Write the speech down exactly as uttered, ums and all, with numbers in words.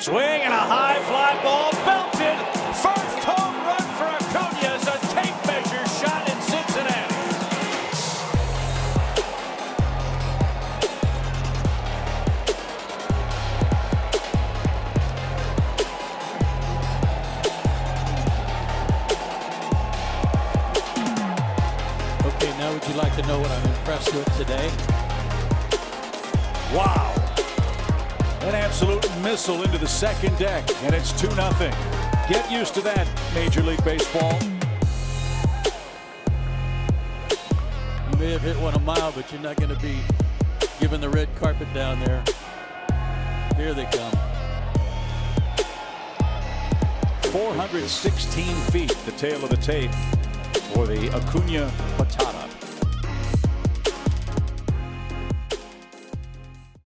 Swing and a high fly ball belted. First home run for Acuña as a tape measure shot in Cincinnati. Okay, now would you like to know what I'm impressed with today? Wow. An absolute missile into the second deck, and it's two nothing. Get used to that, Major League Baseball. You may have hit one a mile, but you're not going to be given the red carpet down there. Here they come. four hundred sixteen feet, the tail of the tape for the Acuña Patata.